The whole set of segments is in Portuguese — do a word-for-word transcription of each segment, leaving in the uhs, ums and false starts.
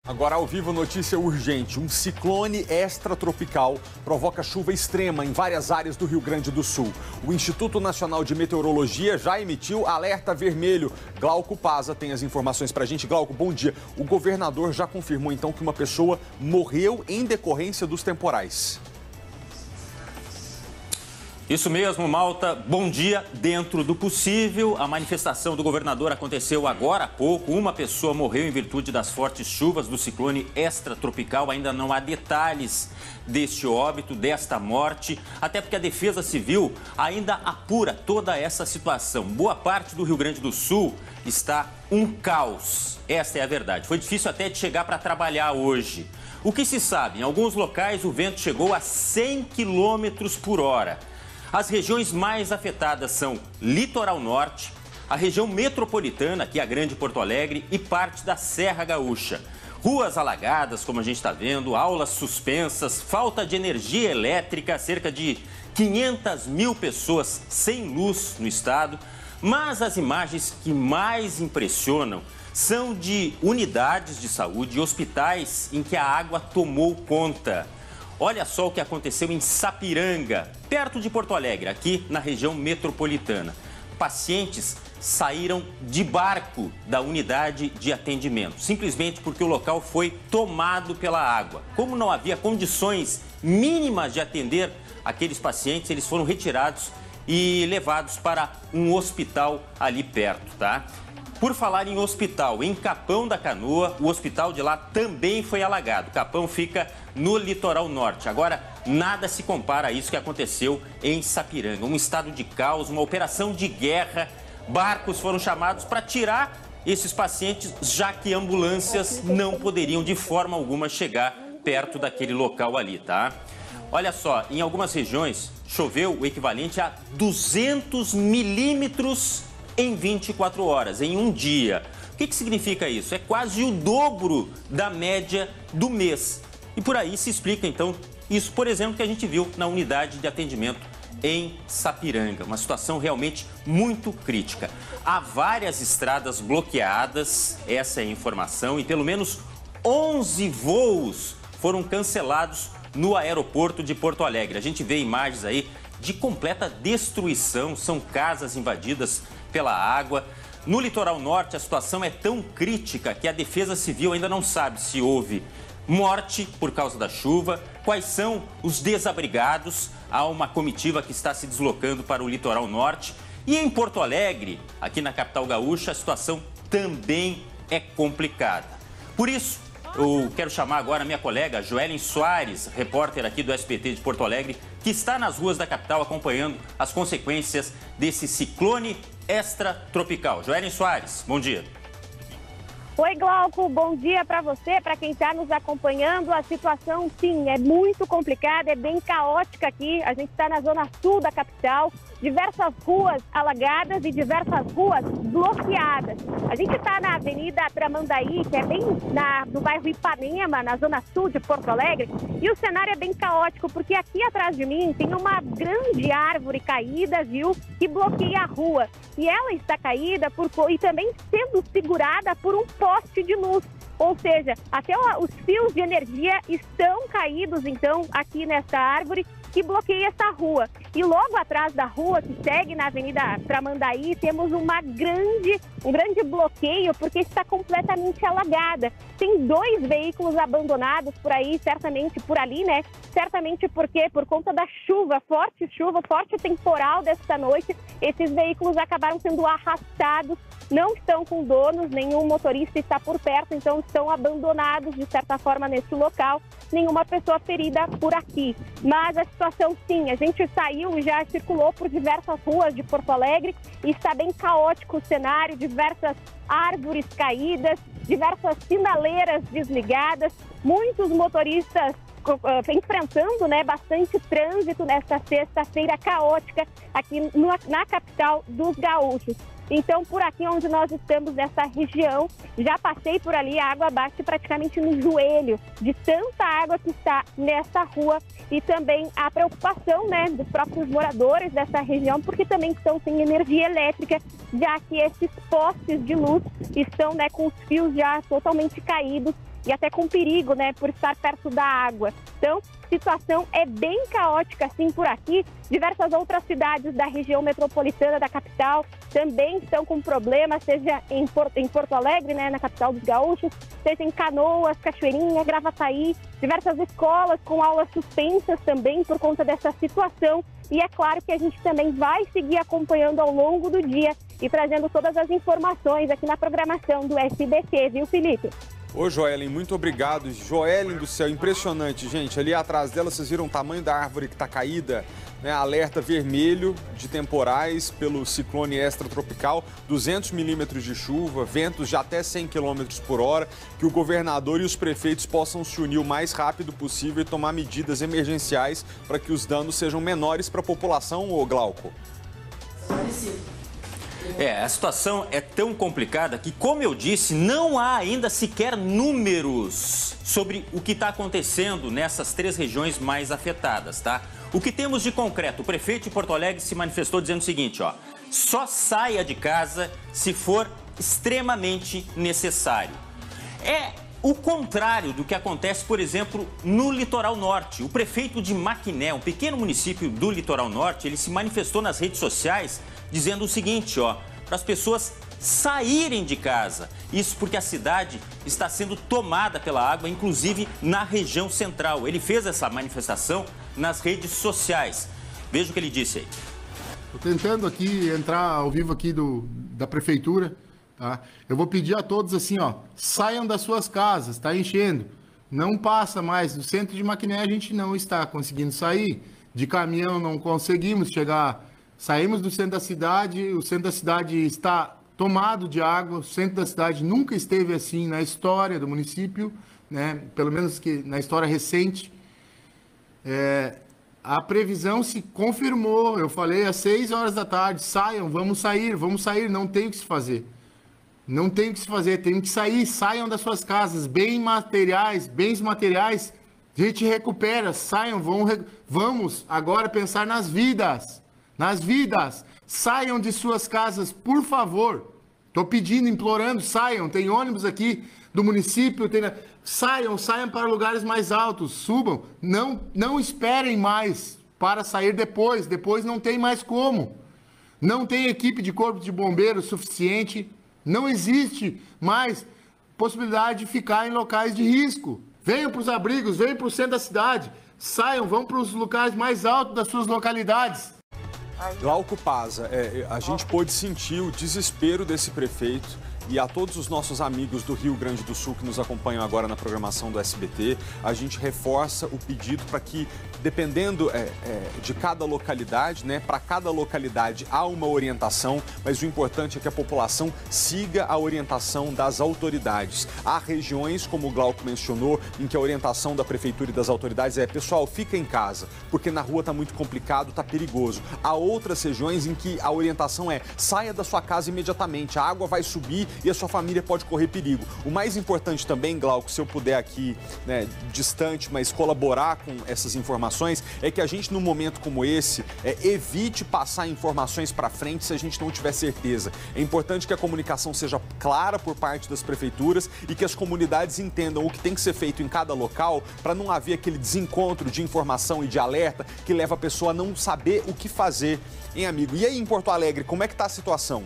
Agora ao vivo, notícia urgente. Um ciclone extratropical provoca chuva extrema em várias áreas do Rio Grande do Sul. O Instituto Nacional de Meteorologia já emitiu alerta vermelho. Glauco Paza tem as informações pra gente. Glauco, bom dia. O governador já confirmou então que uma pessoa morreu em decorrência dos temporais. Isso mesmo, Malta. Bom dia. Dentro do possível, a manifestação do governador aconteceu agora há pouco. Uma pessoa morreu em virtude das fortes chuvas do ciclone extratropical. Ainda não há detalhes deste óbito, desta morte, até porque a Defesa Civil ainda apura toda essa situação. Boa parte do Rio Grande do Sul está um caos. Esta é a verdade. Foi difícil até de chegar para trabalhar hoje. O que se sabe? Em alguns locais o vento chegou a cem quilômetros por hora. As regiões mais afetadas são Litoral Norte, a região metropolitana, aqui a Grande Porto Alegre, e parte da Serra Gaúcha. Ruas alagadas, como a gente está vendo, aulas suspensas, falta de energia elétrica, cerca de quinhentas mil pessoas sem luz no estado. Mas as imagens que mais impressionam são de unidades de saúde e hospitais em que a água tomou conta. Olha só o que aconteceu em Sapiranga, perto de Porto Alegre, aqui na região metropolitana. Pacientes saíram de barco da unidade de atendimento, simplesmente porque o local foi tomado pela água. Como não havia condições mínimas de atender aqueles pacientes, eles foram retirados e levados para um hospital ali perto, tá? Por falar em hospital, em Capão da Canoa, o hospital de lá também foi alagado. Capão fica no litoral norte. Agora, nada se compara a isso que aconteceu em Sapiranga. Um estado de caos, uma operação de guerra. Barcos foram chamados para tirar esses pacientes, já que ambulâncias não poderiam de forma alguma chegar perto daquele local ali, tá? Olha só, em algumas regiões choveu o equivalente a duzentos milímetros em vinte e quatro horas, em um dia. O que que significa isso? É quase o dobro da média do mês. E por aí se explica, então, isso, por exemplo, que a gente viu na unidade de atendimento em Sapiranga. Uma situação realmente muito crítica. Há várias estradas bloqueadas, essa é a informação, e pelo menos onze voos foram cancelados no aeroporto de Porto Alegre. A gente vê imagens aí de completa destruição, são casas invadidas pela água. No litoral norte, a situação é tão crítica que a Defesa Civil ainda não sabe se houve morte por causa da chuva, quais são os desabrigados. Há uma comitiva que está se deslocando para o litoral norte. E em Porto Alegre, aqui na capital gaúcha, a situação também é complicada. Por isso, eu quero chamar agora a minha colega Joellen Soares, repórter aqui do S B T de Porto Alegre, que está nas ruas da capital acompanhando as consequências desse ciclone extratropical. Joellen Soares, bom dia. Oi, Glauco, bom dia para você, para quem está nos acompanhando. A situação, sim, é muito complicada, é bem caótica aqui. A gente está na zona sul da capital, diversas ruas alagadas e diversas ruas bloqueadas. A gente está na Avenida Tramandaí, que é bem na, no bairro Ipanema, na zona sul de Porto Alegre, e o cenário é bem caótico, porque aqui atrás de mim tem uma grande árvore caída, viu, que bloqueia a rua. E ela está caída por, e também sendo segurada por um poste de luz. Ou seja, até os fios de energia estão caídos, então, aqui nessa árvore que bloqueia essa rua. E logo atrás da rua, que segue na Avenida Tramandaí, temos uma grande, um grande bloqueio, porque está completamente alagada. Tem dois veículos abandonados por aí, certamente por ali, né? Certamente porque, por conta da chuva, forte chuva, forte temporal desta noite, esses veículos acabaram sendo arrastados, não estão com donos, nenhum motorista está por perto, então estão abandonados, de certa forma, nesse local. Nenhuma pessoa ferida por aqui. Mas a situação, sim, a gente saiu e já circulou por diversas ruas de Porto Alegre e está bem caótico o cenário, diversas árvores caídas, diversas sinaleiras desligadas, muitos motoristas uh, enfrentando, né, bastante trânsito nesta sexta-feira caótica aqui no, na capital dos gaúchos. Então, por aqui onde nós estamos, nessa região, já passei por ali, a água bate praticamente no joelho, de tanta água que está nessa rua, e também a preocupação, né, dos próprios moradores dessa região, porque também estão sem energia elétrica, já que esses postes de luz estão, né, com os fios já totalmente caídos e até com perigo, né, por estar perto da água. Então, a situação é bem caótica, assim, por aqui. Diversas outras cidades da região metropolitana da capital também estão com problemas, seja em Porto, em Porto Alegre, né, na capital dos gaúchos, seja em Canoas, Cachoeirinha, Gravataí, diversas escolas com aulas suspensas também por conta dessa situação. E é claro que a gente também vai seguir acompanhando ao longo do dia e trazendo todas as informações aqui na programação do S B T, viu, Felipe? Ô, Joellen, muito obrigado. Joellen do céu, impressionante, gente. Ali atrás dela, vocês viram o tamanho da árvore que está caída, né? Alerta vermelho de temporais pelo ciclone extratropical, duzentos milímetros de chuva, ventos de até cem quilômetros por hora, que o governador e os prefeitos possam se unir o mais rápido possível e tomar medidas emergenciais para que os danos sejam menores para a população, ô Glauco. É, a situação é tão complicada que, como eu disse, não há ainda sequer números sobre o que está acontecendo nessas três regiões mais afetadas, tá? O que temos de concreto? O prefeito de Porto Alegre se manifestou dizendo o seguinte, ó, só saia de casa se for extremamente necessário. É o contrário do que acontece, por exemplo, no litoral norte. O prefeito de Maquiné, um pequeno município do litoral norte, ele se manifestou nas redes sociais dizendo o seguinte, ó, para as pessoas saírem de casa. Isso porque a cidade está sendo tomada pela água, inclusive na região central. Ele fez essa manifestação nas redes sociais. Veja o que ele disse aí. Estou tentando aqui entrar ao vivo aqui do, da prefeitura, tá? Eu vou pedir a todos assim, ó, saiam das suas casas, está enchendo. Não passa mais. No centro de Maquiné a gente não está conseguindo sair. De caminhão não conseguimos chegar. Saímos do centro da cidade, o centro da cidade está tomado de água, o centro da cidade nunca esteve assim na história do município, né? Pelo menos que na história recente. É, a previsão se confirmou, eu falei às seis horas da tarde, saiam, vamos sair, vamos sair, não tem o que se fazer. Não tem o que se fazer, tem que sair, saiam das suas casas, bens materiais, bens materiais, a gente recupera, saiam, vão, vamos agora pensar nas vidas. Nas vidas, saiam de suas casas, por favor. Estou pedindo, implorando, saiam. Tem ônibus aqui do município, tem... saiam, saiam para lugares mais altos, subam. Não, não esperem mais para sair depois, depois não tem mais como. Não tem equipe de corpo de bombeiros suficiente, não existe mais possibilidade de ficar em locais de risco. Venham para os abrigos, venham para o centro da cidade, saiam, vão para os locais mais altos das suas localidades. Glauco Paza, é, a gente pôde sentir o desespero desse prefeito e a todos os nossos amigos do Rio Grande do Sul que nos acompanham agora na programação do S B T, a gente reforça o pedido para que, dependendo é, é, de cada localidade, né, para cada localidade há uma orientação, mas o importante é que a população siga a orientação das autoridades. Há regiões, como o Glauco mencionou, em que a orientação da prefeitura e das autoridades é, pessoal, fica em casa, porque na rua está muito complicado, está perigoso. Há outras regiões em que a orientação é, saia da sua casa imediatamente, a água vai subir e a sua família pode correr perigo. O mais importante também, Glauco, se eu puder aqui, né, distante, mas colaborar com essas informações, é que a gente, num momento como esse, é, evite passar informações para frente se a gente não tiver certeza. É importante que a comunicação seja clara por parte das prefeituras e que as comunidades entendam o que tem que ser feito em cada local para não haver aquele desencontro de informação e de alerta que leva a pessoa a não saber o que fazer, hein, amigo? E aí, em Porto Alegre, como é que está a situação?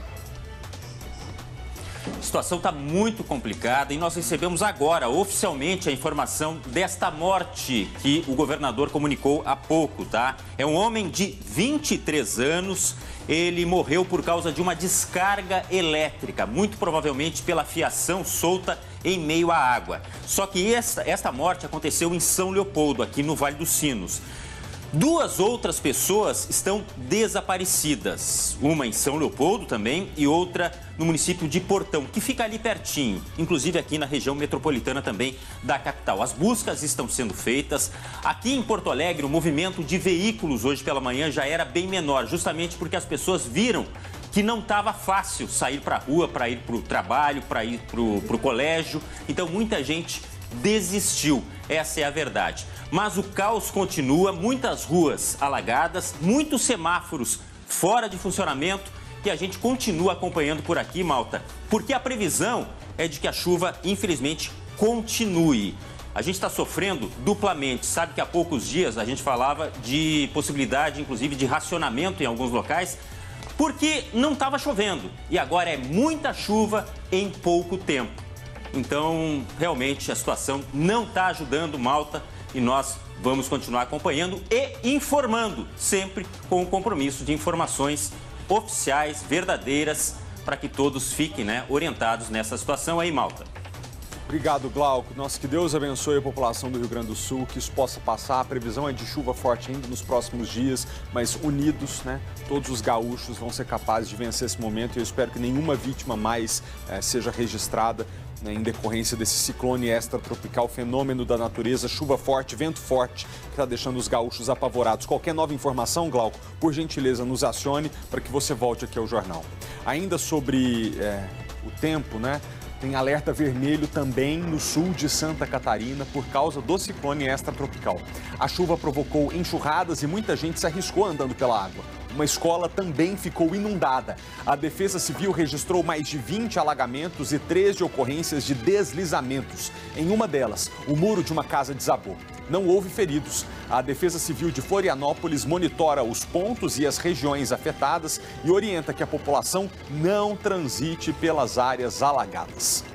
A situação está muito complicada e nós recebemos agora, oficialmente, a informação desta morte que o governador comunicou há pouco, tá? É um homem de vinte e três anos, ele morreu por causa de uma descarga elétrica, muito provavelmente pela fiação solta em meio à água. Só que esta, esta morte aconteceu em São Leopoldo, aqui no Vale dos Sinos. Duas outras pessoas estão desaparecidas, uma em São Leopoldo também e outra no município de Portão, que fica ali pertinho, inclusive aqui na região metropolitana também da capital. As buscas estão sendo feitas. Aqui em Porto Alegre, o movimento de veículos hoje pela manhã já era bem menor, justamente porque as pessoas viram que não estava fácil sair para a rua, para ir para o trabalho, para ir para o colégio. Então, muita gente desistiu, essa é a verdade. Mas o caos continua, muitas ruas alagadas, muitos semáforos fora de funcionamento e a gente continua acompanhando por aqui, Malta, porque a previsão é de que a chuva, infelizmente, continue. A gente está sofrendo duplamente. Sabe que há poucos dias a gente falava de possibilidade, inclusive, de racionamento em alguns locais, porque não estava chovendo. E agora é muita chuva em pouco tempo. Então, realmente, a situação não está ajudando Malta e nós vamos continuar acompanhando e informando, sempre com o compromisso de informações oficiais, verdadeiras, para que todos fiquem, né, orientados nessa situação aí, Malta. Obrigado, Glauco. Nossa, que Deus abençoe a população do Rio Grande do Sul, que isso possa passar. A previsão é de chuva forte ainda nos próximos dias, mas unidos, né? Todos os gaúchos vão ser capazes de vencer esse momento e eu espero que nenhuma vítima mais eh, seja registrada, né, em decorrência desse ciclone extratropical, fenômeno da natureza, chuva forte, vento forte, que está deixando os gaúchos apavorados. Qualquer nova informação, Glauco, por gentileza, nos acione para que você volte aqui ao jornal. Ainda sobre eh, o tempo, né? Tem alerta vermelho também no sul de Santa Catarina por causa do ciclone extratropical. A chuva provocou enxurradas e muita gente se arriscou andando pela água. Uma escola também ficou inundada. A Defesa Civil registrou mais de vinte alagamentos e treze ocorrências de deslizamentos. Em uma delas, o muro de uma casa desabou. Não houve feridos. A Defesa Civil de Florianópolis monitora os pontos e as regiões afetadas e orienta que a população não transite pelas áreas alagadas.